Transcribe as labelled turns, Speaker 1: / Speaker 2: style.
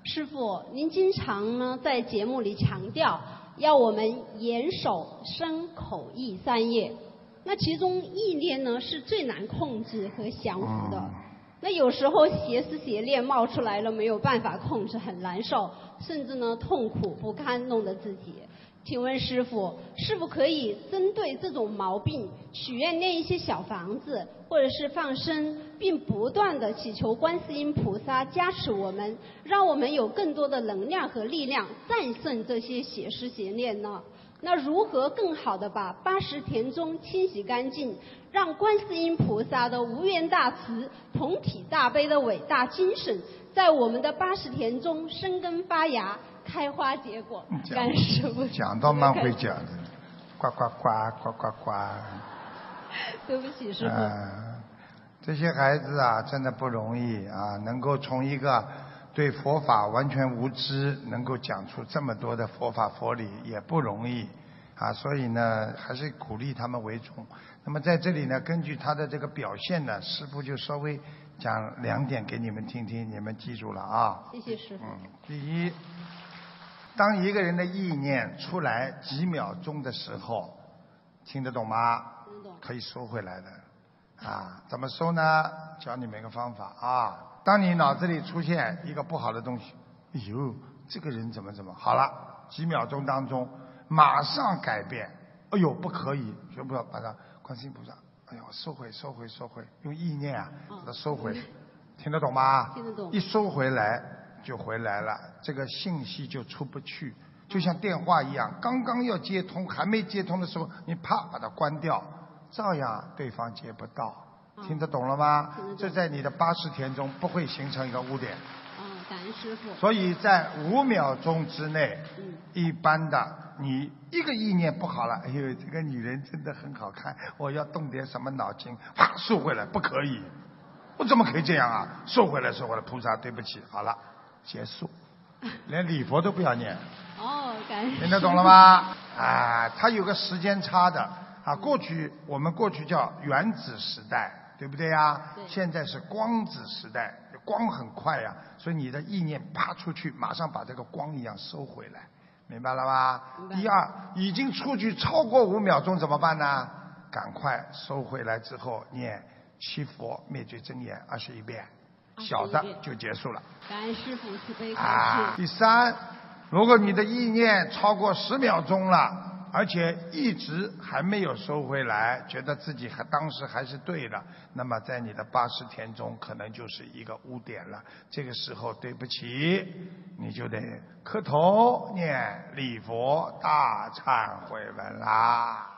Speaker 1: 师父，您经常呢在节目里强调要我们严守身口意三业，那其中意念呢是最难控制和降服的。那有时候邪思邪念冒出来了，没有办法控制，很难受，甚至呢痛苦不堪，弄得自己。请问师父，是否可以针对这种毛病许愿念一些小房子，或者是放生，并不断的祈求观世音菩萨加持我们，让我们有更多的能量和力量战胜这些邪思邪念呢？那如何更好的把80田中清洗干净，让观世音菩萨的无缘大慈、同体大悲的伟大精神在我们的80田中生根发芽、开花结果？感恩师父。
Speaker 2: 讲到蛮会讲的，呱呱呱呱呱呱。
Speaker 1: 对不起，师父。
Speaker 2: 这些孩子啊，真的不容易啊，能够从一个对佛法完全无知，能够讲出这么多的佛法佛理，也不容易啊。所以呢，还是鼓励他们为重。那么在这里呢，根据他的这个表现呢，师父就稍微讲2点给你们听听，你们记住了啊。
Speaker 1: 谢谢师父。
Speaker 2: 第一，当一个人的意念出来几秒钟的时候，听得懂吗？
Speaker 1: 听得懂。
Speaker 2: 可以收回来的。啊，怎么收呢？教你们一个方法啊。当你脑子里出现一个不好的东西，哎呦，这个人怎么好了，几秒钟当中马上改变。哎呦，不可以，全部要把它观世音菩萨，哎呦，收回，用意念啊，把它收回。听得懂吗？
Speaker 1: 听得懂。
Speaker 2: 一收回来就回来了，这个信息就出不去，就像电话一样，刚刚要接通，还没接通的时候，你啪把它关掉。照样对方接不到，听得懂了吗？这在你的80田中不会形成一个污点。
Speaker 1: 感恩师父。
Speaker 2: 所以在5秒钟之内，一般的你一个意念不好了，哎呦，这个女人真的很好看，我要动点什么脑筋，啪收回来，不可以，我怎么可以这样啊？收回来，菩萨对不起，好了，结束，连礼佛都不要念。
Speaker 1: 感恩师父。
Speaker 2: 听得懂了吗？啊，它有个时间差的。啊，我们过去叫原子时代，对不对呀？
Speaker 1: 对。
Speaker 2: 现在是光子时代，光很快呀，所以你的意念啪出去，马上把这个光一样收回来，明白了吗？
Speaker 1: 明白。
Speaker 2: 第二，已经出去超过5秒钟怎么办呢？赶快收回来之后念七佛灭罪真言21遍，小的就结束了。
Speaker 1: 感恩师父慈悲开示。
Speaker 2: 第三，如果你的意念超过10秒钟了，而且一直还没有收回来，觉得自己当时还是对的，那么在你的80田中可能就是一个污点了。这个时候对不起，你就得磕头念礼佛大忏悔文啦。